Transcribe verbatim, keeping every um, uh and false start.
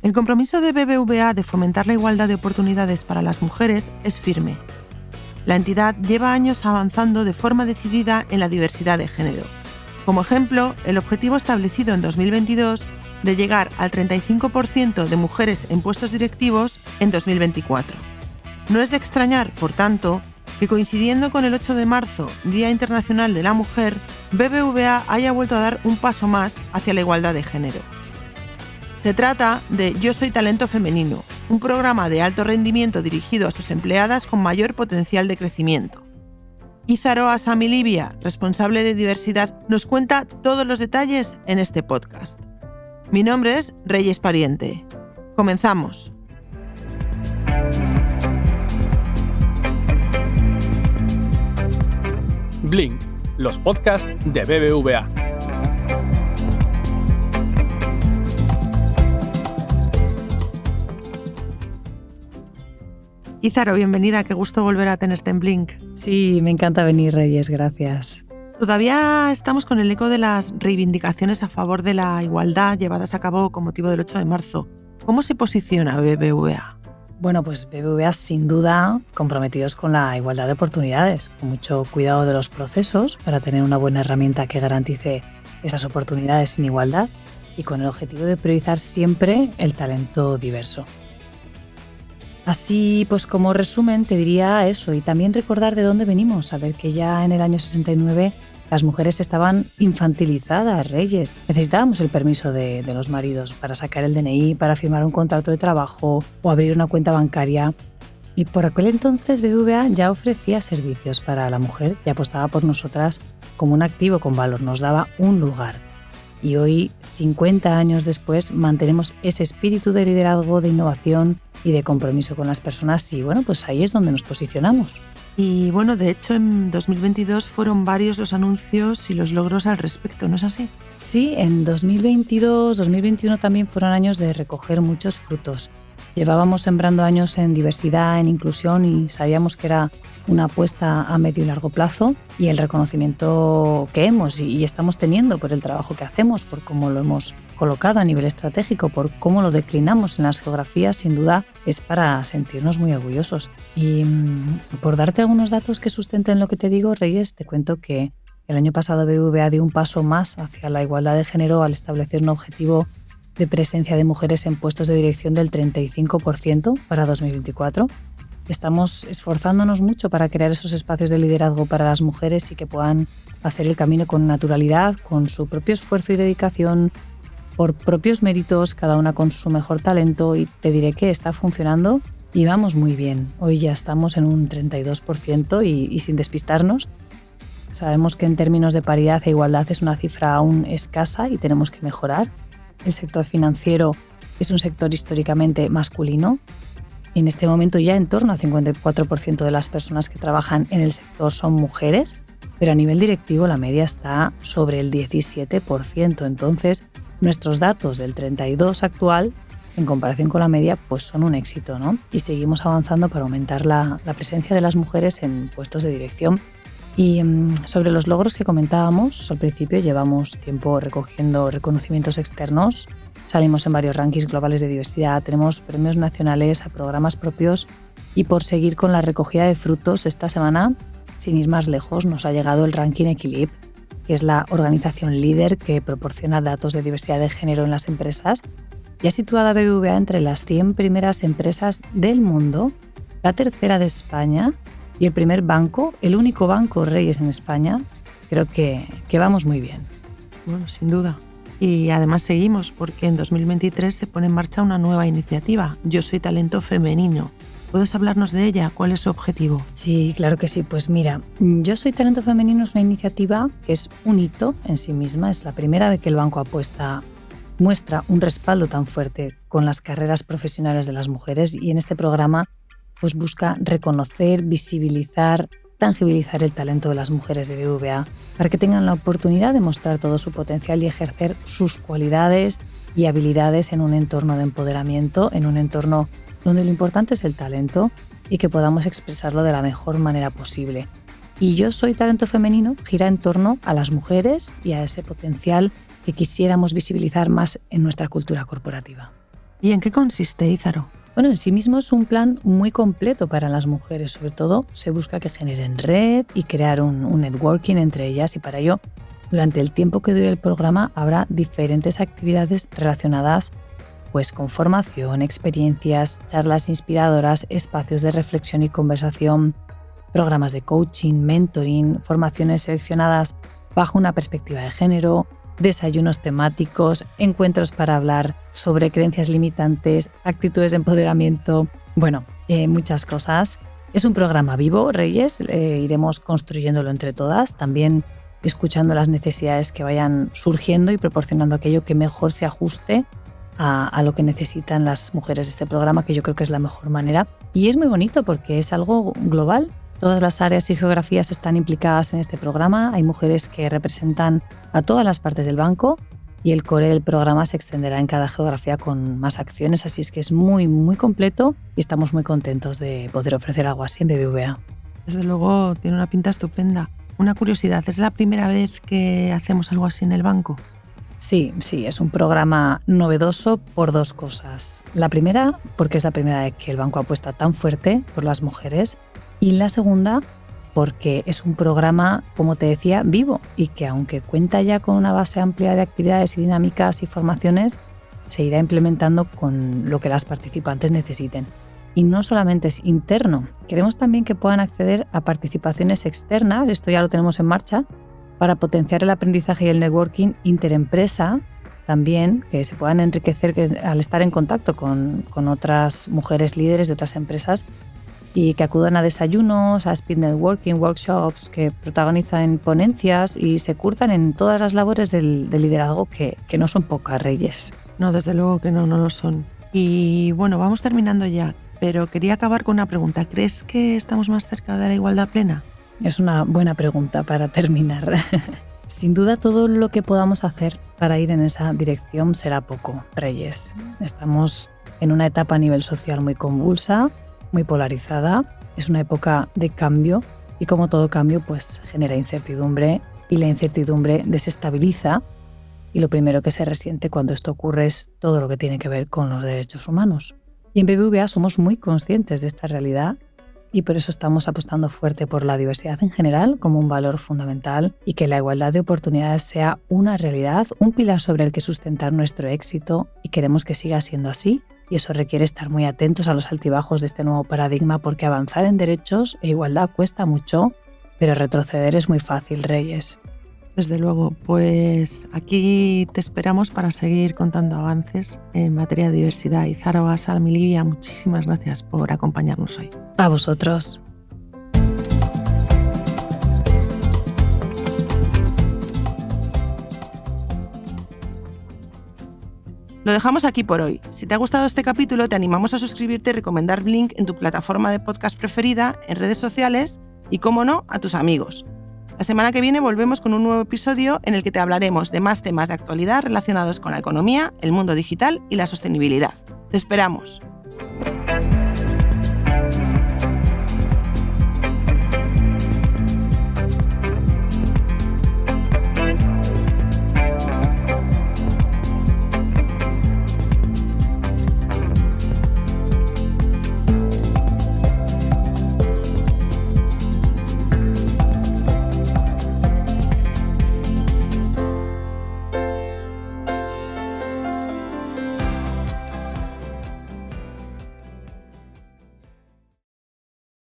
El compromiso de B B V A de fomentar la igualdad de oportunidades para las mujeres es firme. La entidad lleva años avanzando de forma decidida en la diversidad de género. Como ejemplo, el objetivo establecido en dos mil veintidós de llegar al treinta y cinco por ciento de mujeres en puestos directivos en dos mil veinticuatro. No es de extrañar, por tanto, que coincidiendo con el ocho de marzo, Día Internacional de la Mujer, B B V A haya vuelto a dar un paso más hacia la igualdad de género. Se trata de Yo Soy Talento Femenino, un programa de alto rendimiento dirigido a sus empleadas con mayor potencial de crecimiento. Ízaro Asamilibia, responsable de diversidad, nos cuenta todos los detalles en este podcast. Mi nombre es Reyes Pariente. Comenzamos. Blink, los podcasts de B B V A. Ízaro, bienvenida, qué gusto volver a tenerte en Blink. Sí, me encanta venir, Reyes, gracias. Todavía estamos con el eco de las reivindicaciones a favor de la igualdad llevadas a cabo con motivo del ocho de marzo. ¿Cómo se posiciona B B V A? Bueno, pues B B V A sin duda comprometidos con la igualdad de oportunidades, con mucho cuidado de los procesos para tener una buena herramienta que garantice esas oportunidades sin igualdad y con el objetivo de priorizar siempre el talento diverso. Así, pues como resumen, te diría eso y también recordar de dónde venimos, saber que ya en el año sesenta y nueve las mujeres estaban infantilizadas, Reyes. Necesitábamos el permiso de, de los maridos para sacar el D N I, para firmar un contrato de trabajo o abrir una cuenta bancaria. Y por aquel entonces B B V A ya ofrecía servicios para la mujer y apostaba por nosotras como un activo con valor, nos daba un lugar. Y hoy, cincuenta años después, mantenemos ese espíritu de liderazgo, de innovación y de compromiso con las personas y bueno, pues ahí es donde nos posicionamos. Y bueno, de hecho en dos mil veintidós fueron varios los anuncios y los logros al respecto, ¿no es así? Sí, en dos mil veintidós, dos mil veintiuno también fueron años de recoger muchos frutos. Llevábamos sembrando años en diversidad, en inclusión y sabíamos que era una apuesta a medio y largo plazo y el reconocimiento que hemos y estamos teniendo por el trabajo que hacemos, por cómo lo hemos colocado a nivel estratégico, por cómo lo declinamos en las geografías, sin duda es para sentirnos muy orgullosos. Y mmm, por darte algunos datos que sustenten lo que te digo, Reyes, te cuento que el año pasado B B V A dio un paso más hacia la igualdad de género al establecer un objetivo de presencia de mujeres en puestos de dirección del treinta y cinco por ciento para dos mil veinticuatro. Estamos esforzándonos mucho para crear esos espacios de liderazgo para las mujeres y que puedan hacer el camino con naturalidad, con su propio esfuerzo y dedicación, por propios méritos, cada una con su mejor talento, y te diré que está funcionando y vamos muy bien. Hoy ya estamos en un treinta y dos por ciento y, y sin despistarnos. Sabemos que en términos de paridad e igualdad es una cifra aún escasa y tenemos que mejorar. El sector financiero es un sector históricamente masculino. En este momento ya en torno al cincuenta y cuatro por ciento de las personas que trabajan en el sector son mujeres, pero a nivel directivo la media está sobre el diecisiete por ciento. Entonces, nuestros datos del treinta y dos por ciento actual, en comparación con la media, pues son un éxito, ¿no? Y seguimos avanzando para aumentar la, la presencia de las mujeres en puestos de dirección. Y um, sobre los logros que comentábamos, al principio llevamos tiempo recogiendo reconocimientos externos. Salimos en varios rankings globales de diversidad, tenemos premios nacionales a programas propios y por seguir con la recogida de frutos, esta semana, sin ir más lejos, nos ha llegado el ranking Equilib, que es la organización líder que proporciona datos de diversidad de género en las empresas y ha situado a B B V A entre las cien primeras empresas del mundo, la tercera de España y el primer banco, el único banco Reyes en España. Creo que, que vamos muy bien. Bueno, sin duda. Y además seguimos porque en dos mil veintitrés se pone en marcha una nueva iniciativa, Yo Soy Talento Femenino. ¿Puedes hablarnos de ella? ¿Cuál es su objetivo? Sí, claro que sí. Pues mira, Yo Soy Talento Femenino es una iniciativa que es un hito en sí misma. Es la primera vez que el banco apuesta, muestra un respaldo tan fuerte con las carreras profesionales de las mujeres y en este programa pues busca reconocer, visibilizar, tangibilizar el talento de las mujeres de B B V A para que tengan la oportunidad de mostrar todo su potencial y ejercer sus cualidades y habilidades en un entorno de empoderamiento, en un entorno donde lo importante es el talento y que podamos expresarlo de la mejor manera posible. Y Yo Soy Talento Femenino gira en torno a las mujeres y a ese potencial que quisiéramos visibilizar más en nuestra cultura corporativa. ¿Y en qué consiste, Ízaro? Bueno, en sí mismo es un plan muy completo para las mujeres. Sobre todo, se busca que generen red y crear un, un networking entre ellas, y para ello, durante el tiempo que dure el programa, habrá diferentes actividades relacionadas pues, con formación, experiencias, charlas inspiradoras, espacios de reflexión y conversación, programas de coaching, mentoring, formaciones seleccionadas bajo una perspectiva de género, desayunos temáticos, encuentros para hablar sobre creencias limitantes, actitudes de empoderamiento, bueno, eh, muchas cosas. Es un programa vivo, Reyes, eh, iremos construyéndolo entre todas, también escuchando las necesidades que vayan surgiendo y proporcionando aquello que mejor se ajuste a, a lo que necesitan las mujeres de este programa, que yo creo que es la mejor manera. Y es muy bonito porque es algo global. Todas las áreas y geografías están implicadas en este programa. Hay mujeres que representan a todas las partes del banco y el core del programa se extenderá en cada geografía con más acciones. Así es que es muy, muy completo y estamos muy contentos de poder ofrecer algo así en B B V A. Desde luego tiene una pinta estupenda. Una curiosidad, ¿es la primera vez que hacemos algo así en el banco? Sí, sí, es un programa novedoso por dos cosas. La primera, porque es la primera vez que el banco apuesta tan fuerte por las mujeres. Y la segunda, porque es un programa, como te decía, vivo y que aunque cuenta ya con una base amplia de actividades y dinámicas y formaciones, se irá implementando con lo que las participantes necesiten. Y no solamente es interno, queremos también que puedan acceder a participaciones externas, esto ya lo tenemos en marcha, para potenciar el aprendizaje y el networking interempresa, también que se puedan enriquecer al estar en contacto con, con otras mujeres líderes de otras empresas y que acudan a desayunos, a speed networking, workshops, que protagonizan ponencias y se curtan en todas las labores del, del liderazgo, que, que no son pocas, Reyes. No, desde luego que no, no lo son. Y bueno, vamos terminando ya, pero quería acabar con una pregunta. ¿Crees que estamos más cerca de la igualdad plena? Es una buena pregunta para terminar. Sin duda, todo lo que podamos hacer para ir en esa dirección será poco, Reyes. Estamos en una etapa a nivel social muy convulsa, muy polarizada, es una época de cambio y como todo cambio pues genera incertidumbre y la incertidumbre desestabiliza y lo primero que se resiente cuando esto ocurre es todo lo que tiene que ver con los derechos humanos. Y en B B V A somos muy conscientes de esta realidad y por eso estamos apostando fuerte por la diversidad en general como un valor fundamental y que la igualdad de oportunidades sea una realidad, un pilar sobre el que sustentar nuestro éxito y queremos que siga siendo así. Y eso requiere estar muy atentos a los altibajos de este nuevo paradigma porque avanzar en derechos e igualdad cuesta mucho, pero retroceder es muy fácil, Reyes. Desde luego, pues aquí te esperamos para seguir contando avances en materia de diversidad. Ízaro Gasal, Milivia, muchísimas gracias por acompañarnos hoy. A vosotros. Lo dejamos aquí por hoy. Si te ha gustado este capítulo, te animamos a suscribirte y recomendar Blink en tu plataforma de podcast preferida, en redes sociales y, como no, a tus amigos. La semana que viene volvemos con un nuevo episodio en el que te hablaremos de más temas de actualidad relacionados con la economía, el mundo digital y la sostenibilidad. ¡Te esperamos!